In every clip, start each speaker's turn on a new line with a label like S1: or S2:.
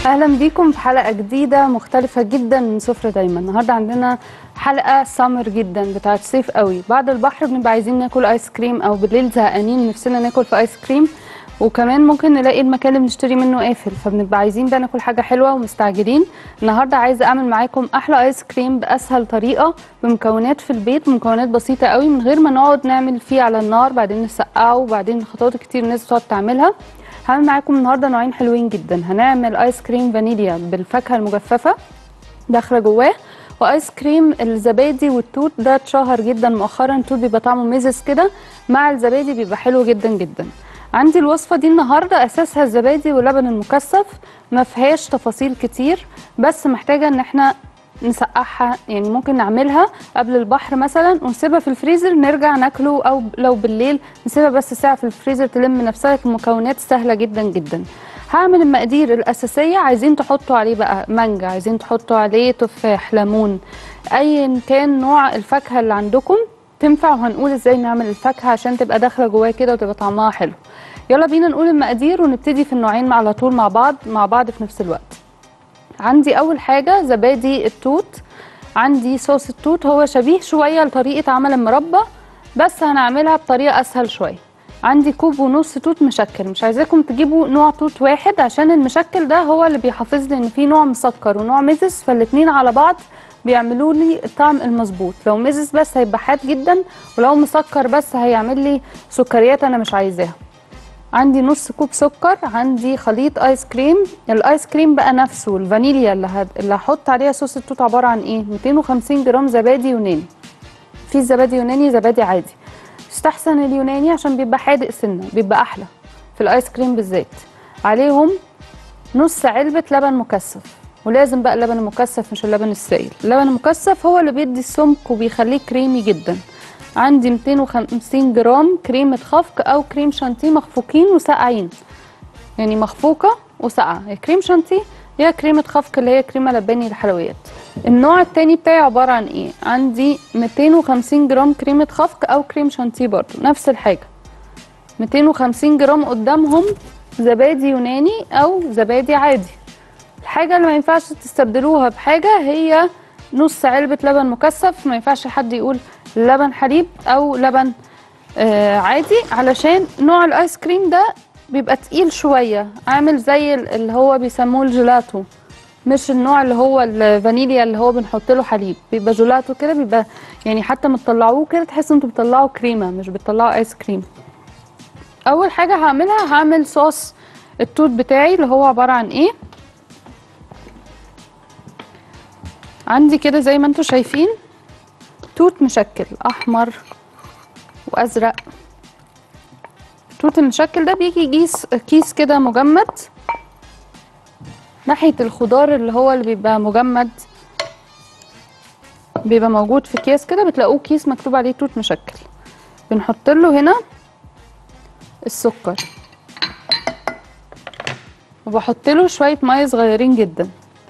S1: اهلا بيكم في حلقه جديده مختلفه جدا من سفرة دايما. النهارده عندنا حلقه سمر جدا بتاعت صيف قوي. بعد البحر بنبقى عايزين ناكل ايس كريم، او بالليل زهقانين نفسنا ناكل في ايس كريم، وكمان ممكن نلاقي المكان اللي بنشتري منه قافل، فبنبقى عايزين بقى ناكل حاجه حلوه ومستعجلين. النهارده عايزه اعمل معاكم احلى ايس كريم باسهل طريقه، بمكونات في البيت، مكونات بسيطه قوي، من غير ما نقعد نعمل فيه على النار بعدين نسقعه وبعدين خطوات كتير الناس بتقعد تعملها. هعمل معاكم النهارده نوعين حلوين جدا. هنعمل ايس كريم فانيليا بالفاكهه المجففه داخله جواه، وايس كريم الزبادي والتوت ده اتشهر جدا مؤخرا. التوت بيبقى طعمه ميزز كده مع الزبادي، بيبقى حلو جدا جدا. عندي الوصفه دي النهارده اساسها الزبادي واللبن المكثف، ما فيهاش تفاصيل كتير، بس محتاجه ان احنا نسقعها. يعني ممكن نعملها قبل البحر مثلا ونسيبها في الفريزر نرجع ناكله، او لو بالليل نسيبها بس ساعه في الفريزر تلم نفسها. المكونات سهله جدا جدا. هعمل المقادير الاساسيه. عايزين تحطوا عليه بقى مانجا، عايزين تحطوا عليه تفاح، ليمون، ايا كان نوع الفاكهه اللي عندكم تنفع. وهنقول ازاي نعمل الفاكهه عشان تبقى داخله جواه كده وتبقى طعمها حلو. يلا بينا نقول المقادير ونبتدي في النوعين على طول مع بعض في نفس الوقت. عندي اول حاجه زبادي التوت. عندي صوص التوت، هو شبيه شويه لطريقه عمل المربى بس هنعملها بطريقه اسهل شويه. عندي كوب ونص توت مشكل. مش عايزاكم تجيبوا نوع توت واحد عشان المشكل ده هو اللي بيحافظ لي ان في نوع مسكر ونوع مزز، فالاتنين على بعض بيعملوا لي الطعم المظبوط. لو مزز بس هيبقى حاد جدا، ولو مسكر بس هيعمل لي سكريات انا مش عايزاها. عندي نص كوب سكر. عندي خليط ايس كريم. الايس كريم بقى نفسه الفانيليا اللي هحط عليها صوص التوت عباره عن ايه؟ 250 جرام زبادي يوناني. في زبادي يوناني زبادي عادي، يستحسن اليوناني عشان بيبقى حادق سنه، بيبقى احلى في الايس كريم بالذات. عليهم نص علبه لبن مكثف، ولازم بقى اللبن المكثف مش اللبن السائل. اللبن المكثف هو اللي بيدي السمك وبيخليه كريمي جدا. عندي 250 جرام كريمه خفق او كريم شانتيه مخفوقين وساقعين، يعني مخفوقه وساقعه. هي كريم شانتيه هي كريمه خفق اللي هي كريمه لباني للحلويات. النوع التاني بتاعي عباره عن ايه؟ عندي 250 جرام كريمه خفق او كريم شانتيه، برضو نفس الحاجه. 250 جرام قدامهم زبادي يوناني او زبادي عادي. الحاجه اللي ما ينفعش تستبدلوها بحاجه هي نص علبه لبن مكثف. ما ينفعش حد يقول لبن حليب او لبن عادي، علشان نوع الايس كريم ده بيبقى تقيل شويه، عامل زي اللي هو بيسموه الجيلاتو، مش النوع اللي هو الفانيليا اللي هو بنحط له حليب. بيبقى جيلاتو كده، بيبقى يعني حتى ما تطلعوه كده تحسوا انتوا بتطلعوا كريمه مش بتطلعوا ايس كريم. اول حاجه هعملها هعمل صوص التوت بتاعي اللي هو عباره عن ايه. عندي كده زي ما انتوا شايفين توت مشكل احمر وازرق. التوت المشكل ده بيجي كيس كده مجمد. ناحيه الخضار اللي هو اللي بيبقى مجمد بيبقى موجود في اكياس كده، بتلاقوه كيس مكتوب عليه توت مشكل. بنحط له هنا السكر، وبحط له شويه ميه صغيرين جدا،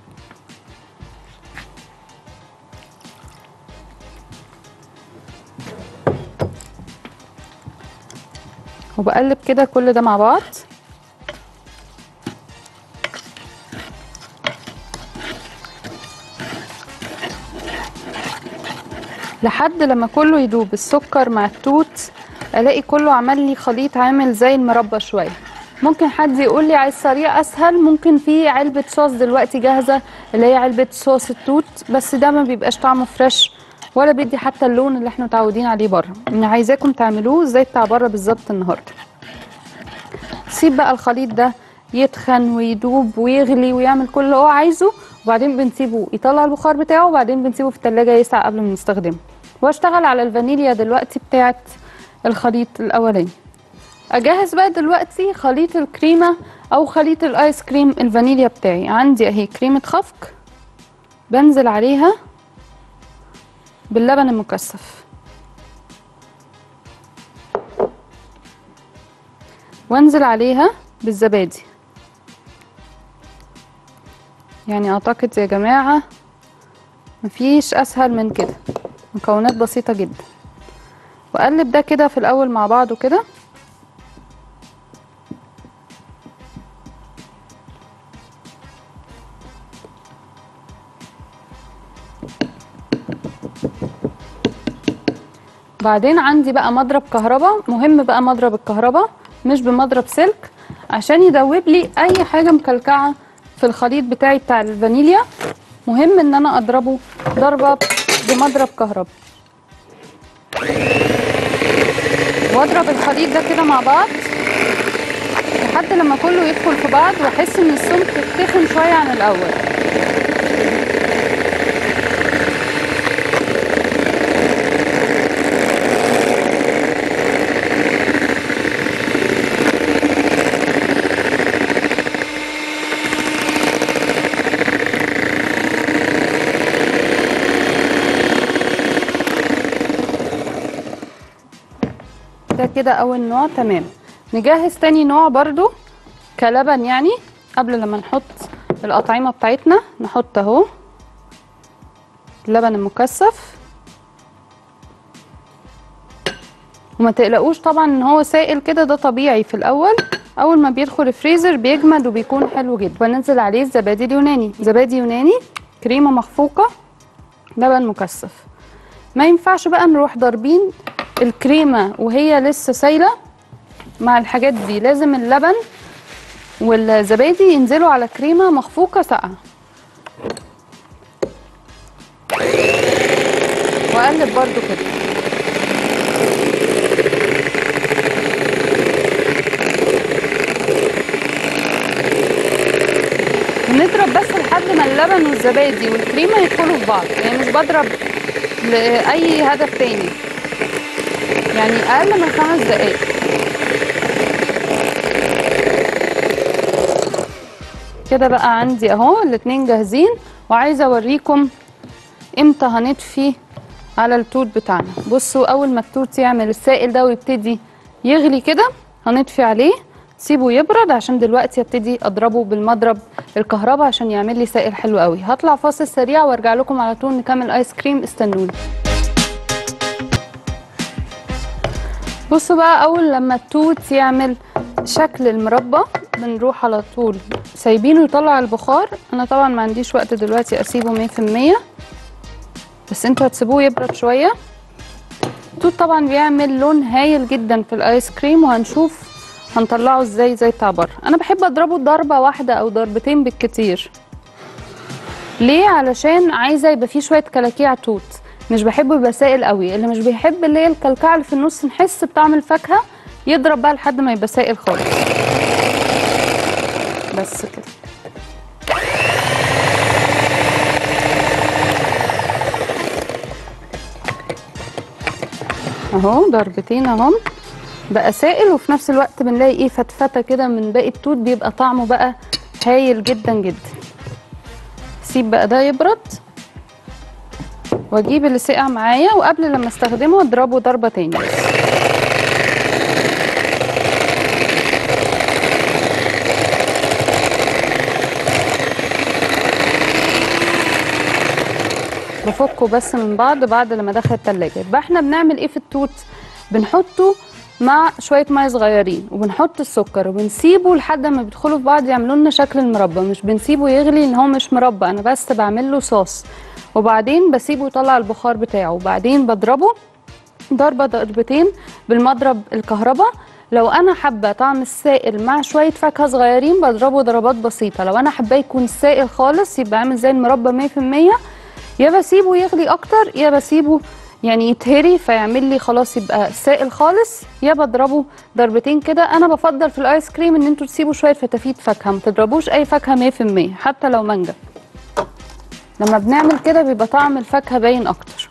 S1: وبقلب كده كل ده مع بعض. لحد لما كله يدوب، السكر مع التوت الاقي كله عمل لي خليط عامل زي المربى شويه. ممكن حد يقول لي عايز طريقه اسهل، ممكن في علبه صوص دلوقتي جاهزه اللي هي علبه صوص التوت، بس ده ما بيبقاش طعمه فريش ولا بيدي حتى اللون اللي احنا متعودين عليه بره. انا عايزاكم تعملوه زي بتاع بره بالظبط النهارده. سيب بقى الخليط ده يتخن ويدوب ويغلي ويعمل كل اللي هو عايزه، وبعدين بنسيبه يطلع البخار بتاعه، وبعدين بنسيبه في التلاجة يسقع قبل ما نستخدمه. واشتغل على الفانيليا دلوقتي بتاعت الخليط الاولاني. اجهز بقى دلوقتي خليط الكريمه او خليط الايس كريم الفانيليا بتاعي. عندي اهي كريمه خفق، بنزل عليها باللبن المكثف، وانزل عليها بالزبادي. يعني اعتقد يا جماعه مفيش اسهل من كده، مكونات بسيطه جدا. واقلب ده كده في الاول مع بعضه كده. بعدين عندي بقى مضرب كهرباء، مهم بقى مضرب الكهرباء مش بمضرب سلك، عشان يدوب لي اي حاجه مكلكعه في الخليط بتاعي بتاع الفانيليا. مهم ان انا اضربه ضربه بمضرب كهرباء، واضرب الخليط ده كده مع بعض لحد لما كله يدخل في بعض، واحس ان السمك تخن شويه عن الاول. ده كده اول نوع تمام. نجهز تاني نوع برضو كلبن، يعني قبل لما نحط الأطعمة بتاعتنا نحط اهو اللبن المكثف. وما تقلقوش طبعا ان هو سائل كده، ده طبيعي في الاول، اول ما بيدخل الفريزر بيجمد وبيكون حلو جدا. بنزل عليه الزبادي اليوناني، زبادي يوناني، كريمة مخفوقة، لبن مكثف. ما ينفعش بقى نروح ضاربين الكريمة وهي لسه سايلة مع الحاجات دي، لازم اللبن والزبادي ينزلوا على كريمة مخفوقة ساقعة. واقلب برضو كده. ونضرب بس لحد ما اللبن والزبادي والكريمة يدخلوا في بعض، يعني مش بضرب لأي هدف تاني، يعني أقل من 5 دقايق. كده بقى عندي اهو الاتنين جاهزين، وعايزه اوريكم امتى هنطفي على التوت بتاعنا. بصوا اول ما التوت يعمل السائل ده ويبتدي يغلي كده هنطفي عليه، سيبه يبرد، عشان دلوقتي ابتدي اضربه بالمضرب الكهرباء عشان يعمل لي سائل حلو قوي. هطلع فاصل سريع وارجع لكم على طول نكمل ايس كريم، استنوني. بصوا بقى اول لما التوت يعمل شكل المربى بنروح على طول سايبينه يطلع البخار. انا طبعا ما عنديش وقت دلوقتي اسيبه 100%، بس انتوا هتسيبوه يبرد شويه. التوت طبعا بيعمل لون هايل جدا في الايس كريم، وهنشوف هنطلعه ازاي زي بتاع بره. انا بحب اضربه ضربه واحده او ضربتين بالكتير. ليه؟ علشان عايزه يبقى فيه شويه كلاكيع توت، مش بحبه يبقى سائل قوي. اللي مش بيحب اللي هي الكلكعه اللي في النص نحس بطعم الفاكهه يضرب بقى لحد ما يبقى سائل خالص. بس كده. اهو ضربتين اهم بقى سائل، وفي نفس الوقت بنلاقي ايه فتفته كده من باقي التوت، بيبقى طعمه بقى هايل جدا جدا. سيب بقى ده يبرد واجيب اللي سقع معايا، وقبل لما استخدمه اضربه ضربه تاني. بفكه بس من بعد لما دخل التلاجة. يبقى احنا بنعمل ايه في التوت؟ بنحطه مع شويه ميه صغيرين، وبنحط السكر، وبنسيبه لحد ما بيدخلوا في بعض يعملوا لنا شكل المربى. مش بنسيبه يغلي ان هو مش مربى، انا بس بعمل له صوص، وبعدين بسيبه يطلع البخار بتاعه، وبعدين بضربه ضربه ضربتين بالمضرب الكهرباء. لو انا حابه طعم السائل مع شويه فاكهه صغيرين بضربه ضربات بسيطه. لو انا حابه يكون سائل خالص يبقى عامل زي المربى 100%، يا بسيبه يغلي اكتر يا بسيبه يعني يتهري فيعمل لي خلاص يبقى سائل خالص، يا بضربه ضربتين كده. انا بفضل في الايس كريم ان انتوا تسيبوا شويه فتافيت فاكهه، ما تضربوش اي فاكهه 100% حتى لو مانجا. لما بنعمل كده بيبقى طعم الفاكهه باين اكتر.